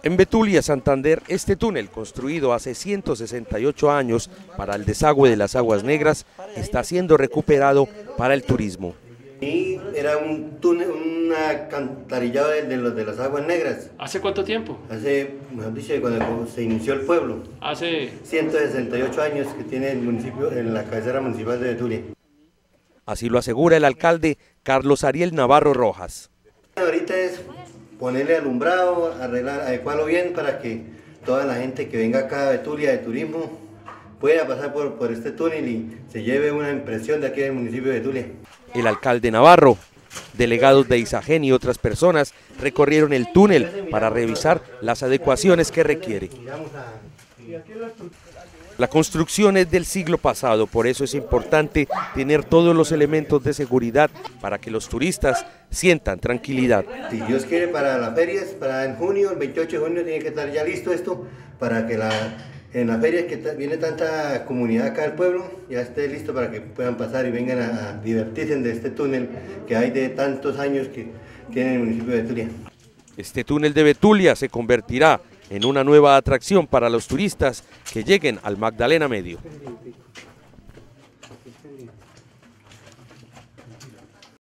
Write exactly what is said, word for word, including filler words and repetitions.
En Betulia, Santander, este túnel, construido hace ciento sesenta y ocho años para el desagüe de las aguas negras, está siendo recuperado para el turismo. Y era un túnel, un alcantarillado de, de, los, de las aguas negras. ¿Hace cuánto tiempo? Hace, mejor dicho, cuando se inició el pueblo. Hace ciento sesenta y ocho años que tiene el municipio en la cabecera municipal de Betulia. Así lo asegura el alcalde Carlos Ariel Navarro Rojas. Ahorita es ponerle alumbrado, arreglar, adecuarlo bien para que toda la gente que venga acá a Betulia de turismo pueda pasar por, por este túnel y se lleve una impresión de aquí del municipio de Betulia. El alcalde Navarro, delegados de Isagen y otras personas recorrieron el túnel para revisar las adecuaciones que requiere. La construcción es del siglo pasado, por eso es importante tener todos los elementos de seguridad para que los turistas sientan tranquilidad. Si Dios quiere, para las ferias, para en junio, el veintiocho de junio, tiene que estar ya listo esto para que la, en las ferias que viene tanta comunidad acá del pueblo, ya esté listo para que puedan pasar y vengan a, a divertirse de este túnel que hay de tantos años que tiene el municipio de Betulia. Este túnel de Betulia se convertirá en una nueva atracción para los turistas que lleguen al Magdalena Medio.